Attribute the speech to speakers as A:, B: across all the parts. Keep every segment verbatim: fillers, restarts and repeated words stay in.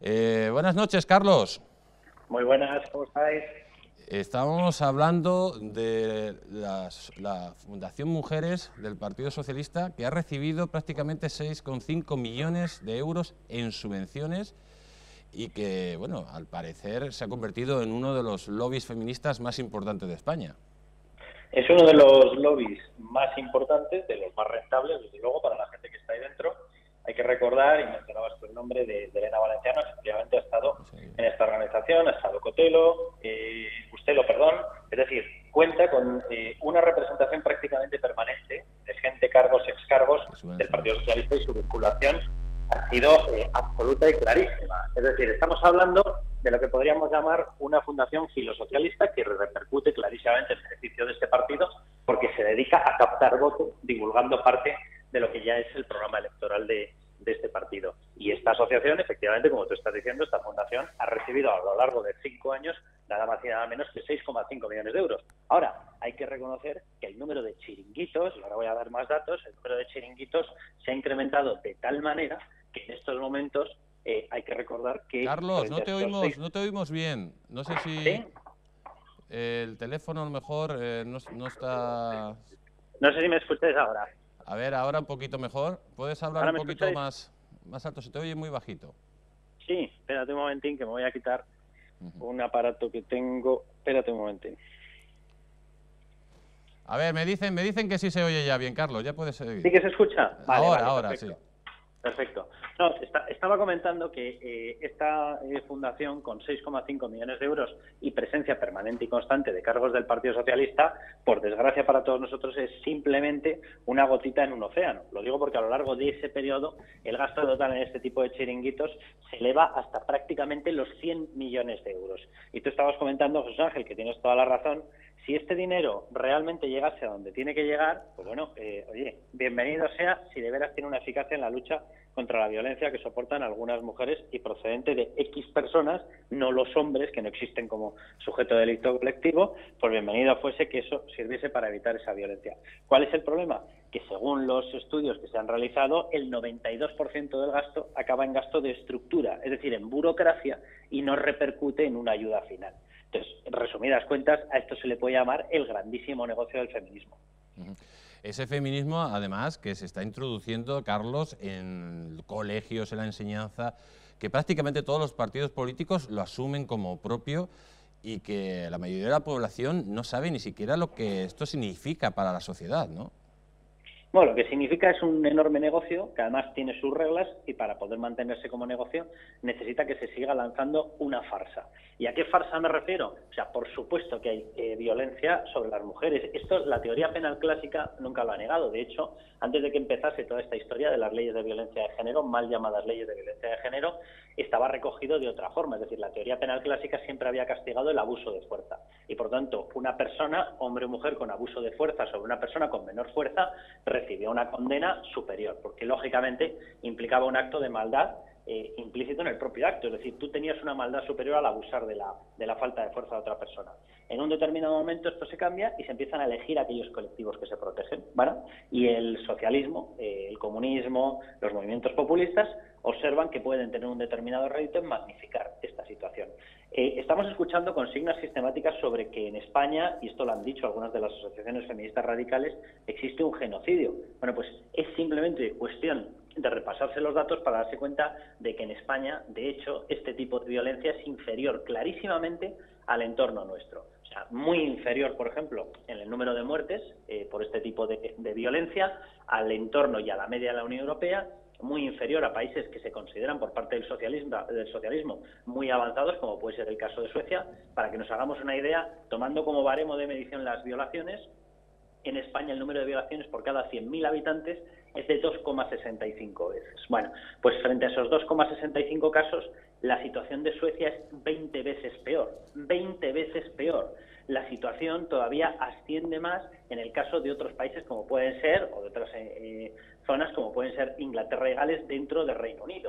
A: Eh, buenas noches, Carlos.
B: Muy buenas, ¿cómo estáis?
A: Estamos hablando de las, la Fundación Mujeres del Partido Socialista, que ha recibido prácticamente seis coma cinco millones de euros en subvenciones y que, bueno, al parecer se ha convertido en uno de los lobbies feministas más importantes de España.
B: Es uno de los lobbies más importantes, de los más rentables, desde luego, para la gente que está ahí dentro. Hay que recordar, y mencionabas el nombre de, de Elena Valenciano, efectivamente ha estado sí. en esta organización, ha estado Cotelo, eh, Bustelo, perdón, es decir, cuenta con eh, una representación prácticamente permanente de gente, cargos, excargos del Partido Socialista, y su vinculación ha sido eh, absoluta y clarísima. Es decir, estamos hablando de lo que podríamos llamar una fundación filosocialista que repercute clarísimamente el beneficio de este partido porque se dedica a captar votos divulgando parte de lo que ya es el programa electoral de, de este partido. Y esta asociación, efectivamente, como tú estás diciendo, esta fundación ha recibido a lo largo de cinco años nada más y nada menos que seis coma cinco millones de euros. Ahora, hay que reconocer que el número de chiringuitos, y ahora voy a dar más datos, el número de chiringuitos se ha incrementado de tal manera que en estos momentos eh, hay que recordar que...
A: Carlos, no te oímos, seis... no te oímos bien. No sé si
B: ¿Sí?
A: el teléfono a lo mejor eh, no, no está...
B: No sé si me escucháis ahora.
A: A ver, ahora un poquito mejor. ¿Puedes hablar un poquito más, más alto? Se te oye muy bajito.
B: Sí, espérate un momentín que me voy a quitar uh-huh. un aparato que tengo. Espérate un momentín.
A: A ver, me dicen, me dicen que sí se oye ya bien, Carlos. Ya puedes seguir.
B: ¿Sí que se escucha?
A: Vale, ahora,
B: vale,
A: ahora,
B: perfecto.
A: sí.
B: Perfecto. No, está, estaba comentando que eh, esta eh, fundación, con seis coma cinco millones de euros y presencia permanente y constante de cargos del Partido Socialista, por desgracia para todos nosotros, es simplemente una gotita en un océano. Lo digo porque a lo largo de ese periodo el gasto total en este tipo de chiringuitos se eleva hasta prácticamente los cien millones de euros. Y tú estabas comentando, José Ángel, que tienes toda la razón. Si este dinero realmente llegase a donde tiene que llegar, pues bueno, eh, oye, bienvenido sea si de veras tiene una eficacia en la lucha contra la violencia que soportan algunas mujeres y procedente de X personas, no los hombres, que no existen como sujeto de delito colectivo, pues bienvenido fuese que eso sirviese para evitar esa violencia. ¿Cuál es el problema? Que según los estudios que se han realizado, el noventa y dos por ciento del gasto acaba en gasto de estructura, es decir, en burocracia, y no repercute en una ayuda final. Entonces, en resumidas cuentas, a esto se le puede llamar el grandísimo negocio del feminismo.
A: Uh-huh. Ese feminismo, además, que se está introduciendo, Carlos, en colegios, en la enseñanza, que prácticamente todos los partidos políticos lo asumen como propio y que la mayoría de la población no sabe ni siquiera lo que esto significa para la sociedad, ¿no?
B: Bueno, lo que significa es un enorme negocio que además tiene sus reglas y para poder mantenerse como negocio necesita que se siga lanzando una farsa. ¿Y a qué farsa me refiero? O sea, por supuesto que hay eh, violencia sobre las mujeres. Esto, la teoría penal clásica nunca lo ha negado. De hecho, antes de que empezase toda esta historia de las leyes de violencia de género, mal llamadas leyes de violencia de género, estaba recogido de otra forma. Es decir, la teoría penal clásica siempre había castigado el abuso de fuerza. Y por tanto, una persona, hombre o mujer, con abuso de fuerza sobre una persona con menor fuerza, recibió una condena superior, porque lógicamente implicaba un acto de maldad eh, implícito en el propio acto, es decir, tú tenías una maldad superior al abusar de la, de la falta de fuerza de otra persona. En un determinado momento esto se cambia y se empiezan a elegir aquellos colectivos que se protegen, ¿vale? Y el socialismo, eh, el comunismo, los movimientos populistas observan que pueden tener un determinado rédito en magnificar esta situación. Eh, estamos escuchando consignas sistemáticas sobre que en España, y esto lo han dicho algunas de las asociaciones feministas radicales, existe un genocidio. Bueno, pues es simplemente cuestión de repasarse los datos para darse cuenta de que en España, de hecho, este tipo de violencia es inferior clarísimamente al entorno nuestro. O sea, muy inferior, por ejemplo, en el número de muertes eh, por este tipo de, de violencia al entorno y a la media de la Unión Europea, muy inferior a países que se consideran por parte del socialismo, del socialismo muy avanzados, como puede ser el caso de Suecia. Para que nos hagamos una idea, tomando como baremo de medición las violaciones, en España el número de violaciones por cada cien mil habitantes es de dos coma sesenta y cinco veces. Bueno, pues frente a esos dos coma sesenta y cinco casos, la situación de Suecia es veinte veces peor, veinte veces peor. La situación todavía asciende más en el caso de otros países como pueden ser, o de otras eh, zonas como pueden ser Inglaterra y Gales dentro del Reino Unido. Es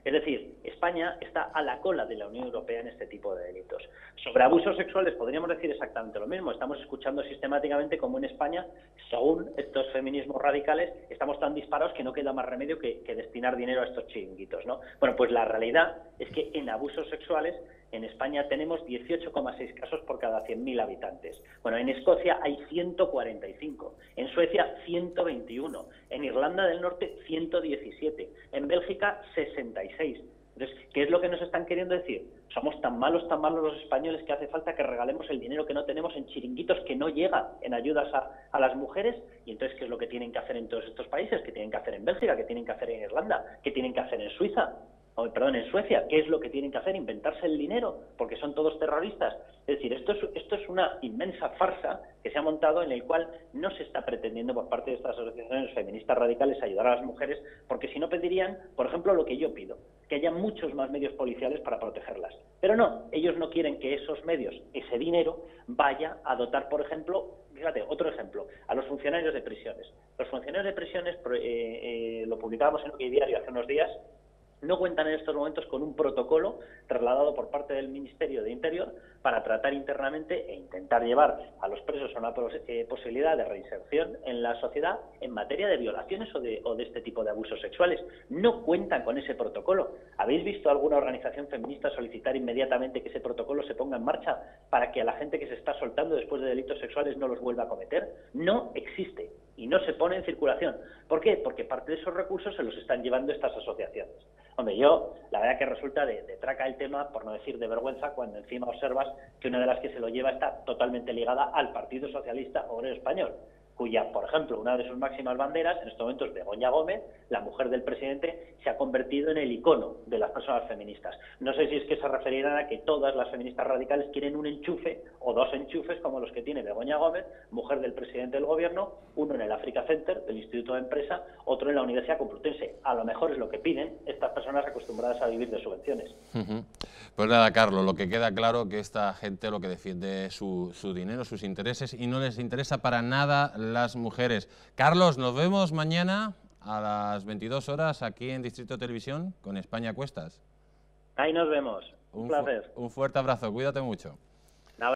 B: Es decir, España está a la cola de la Unión Europea en este tipo de delitos. Sobre abusos sexuales podríamos decir exactamente lo mismo. Estamos escuchando sistemáticamente cómo en España, según estos feminismos radicales, estamos tan disparados que no queda más remedio que, que destinar dinero a estos chiringuitos, ¿no? Bueno, pues la realidad es que en abusos sexuales en España tenemos dieciocho coma seis casos por cada cien mil habitantes. Bueno, en Escocia hay ciento cuarenta y cinco, en Suecia ciento veintiuno, en Irlanda del Norte ciento diecisiete, en Bélgica sesenta y seis. Entonces, ¿qué es lo que nos están queriendo decir? Somos tan malos, tan malos los españoles que hace falta que regalemos el dinero que no tenemos en chiringuitos que no llega en ayudas a, a las mujeres. Y entonces, ¿qué es lo que tienen que hacer en todos estos países? ¿Qué tienen que hacer en Bélgica? ¿Qué tienen que hacer en Irlanda? ¿Qué tienen que hacer en Suiza? O, perdón, en Suecia, ¿qué es lo que tienen que hacer? ¿Inventarse el dinero? Porque son todos terroristas. Es decir, esto es, esto es una inmensa farsa que se ha montado en el cual no se está pretendiendo por parte de estas asociaciones feministas radicales ayudar a las mujeres, porque si no pedirían, por ejemplo, lo que yo pido, que haya muchos más medios policiales para protegerlas. Pero no, ellos no quieren que esos medios, ese dinero, vaya a dotar, por ejemplo, fíjate, otro ejemplo, a los funcionarios de prisiones. Los funcionarios de prisiones, eh, eh, lo publicábamos en OK Diario hace unos días, no cuentan en estos momentos con un protocolo trasladado por parte del Ministerio de Interior para tratar internamente e intentar llevar a los presos a una eh, posibilidad de reinserción en la sociedad en materia de violaciones o de, o de este tipo de abusos sexuales. No cuentan con ese protocolo. ¿Habéis visto alguna organización feminista solicitar inmediatamente que ese protocolo se ponga en marcha para que a la gente que se está soltando después de delitos sexuales no los vuelva a cometer? No existe y no se pone en circulación. ¿Por qué? Porque parte de esos recursos se los están llevando estas asociaciones. Hombre, yo, la verdad que resulta de, de traca el tema, por no decir de vergüenza, cuando encima observas que una de las que se lo lleva está totalmente ligada al Partido Socialista Obrero Español, cuya, por ejemplo, una de sus máximas banderas, en estos momentos Begoña Gómez, la mujer del presidente, se ha convertido en el icono de las personas feministas. No sé si es que se referirán a que todas las feministas radicales quieren un enchufe o dos enchufes como los que tiene Begoña Gómez, mujer del presidente del gobierno, uno en el Africa Center del Instituto de Empresa, otro en la Universidad Complutense. A lo mejor es lo que piden estas personas acostumbradas a vivir de subvenciones.
A: Uh-huh. Pues nada, Carlos, lo que queda claro que esta gente lo que defiende es su, su dinero, sus intereses, y no les interesa para nada las mujeres. Carlos, nos vemos mañana a las veintidós horas aquí en Distrito Televisión con España a Cuestas.
B: Ahí nos vemos. Un, un placer.
A: Fu un fuerte abrazo, cuídate mucho.